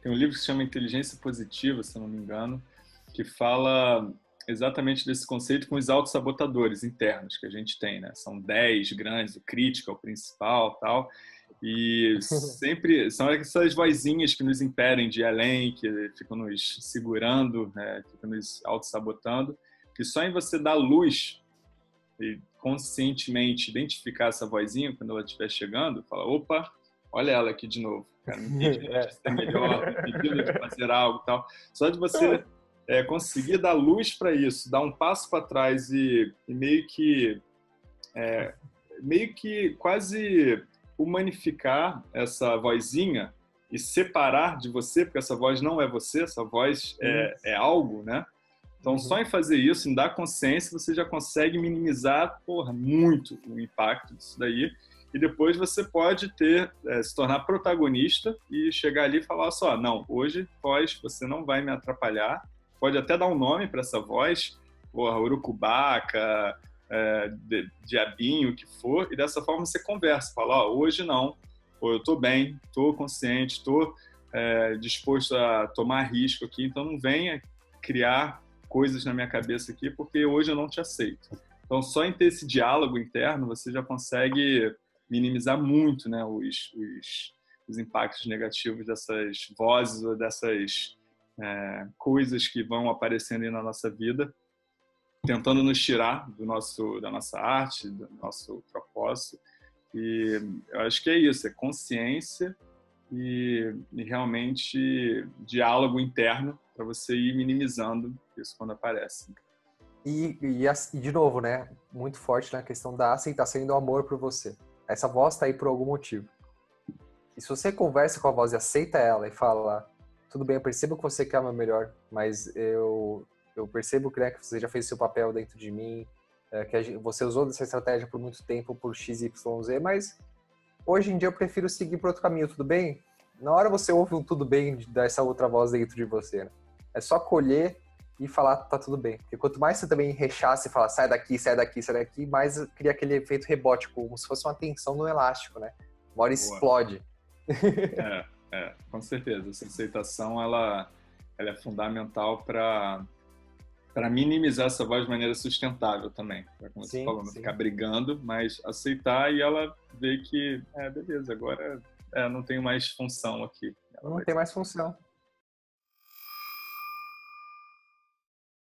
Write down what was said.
tem um livro que se chama Inteligência Positiva, se eu não me engano, que fala exatamente desse conceito com os autossabotadores internos que a gente tem, né? São 10 grandes, o crítico é o principal, tal. E sempre são essas vozinhas que nos impedem de ir além, que ficam nos segurando, né? Ficam nos autossabotando, que só em você dar luz e conscientemente identificar essa vozinha quando ela estiver chegando, fala, opa, olha ela aqui de novo, cara, me impedindo de ser melhor, me impedindo de fazer algo e tal. Só de você conseguir dar luz para isso, dar um passo para trás e meio que quase humanificar essa vozinha e separar de você, porque essa voz não é você, essa voz é algo, né? Então, só em fazer isso, em dar consciência, você já consegue minimizar, muito o impacto disso daí. E depois você pode se tornar protagonista e chegar ali e falar só, não, hoje, voz, você não vai me atrapalhar. Pode até dar um nome para essa voz, urucubaca, diabinho, o que for, e dessa forma você conversa, fala, hoje não, eu estou bem, estou consciente, estou disposto a tomar risco aqui, então não venha criar coisas na minha cabeça aqui, porque hoje eu não te aceito. Então, só em ter esse diálogo interno, você já consegue minimizar muito, né, os impactos negativos dessas vozes ou dessas coisas que vão aparecendo aí na nossa vida, tentando nos tirar da nossa arte, do nosso propósito. E eu acho que é isso, é consciência e realmente diálogo interno para você ir minimizando isso quando aparece. E de novo, né? Muito forte na questão da aceitação e do amor por você. Essa voz está aí por algum motivo. E se você conversa com a voz e aceita ela e fala, tudo bem, eu percebo que você quer o meu melhor, mas eu percebo que, né, que você já fez o seu papel dentro de mim, que você usou dessa estratégia por muito tempo, por X, Y, Z, mas hoje em dia eu prefiro seguir por outro caminho, tudo bem? Na hora você ouve um tudo bem dessa outra voz dentro de você, né? É só colher e falar, tá tudo bem. Porque quanto mais você também rechaça e fala, sai daqui, sai daqui, sai daqui, mais cria aquele efeito rebote, como se fosse uma tensão no elástico, né? Uma hora explode. Com certeza. Essa aceitação, ela é fundamental para minimizar essa voz de maneira sustentável também. Como você falou, não ficar brigando, mas aceitar e ela ver que, beleza, agora não tenho mais função aqui. Não tem mais função.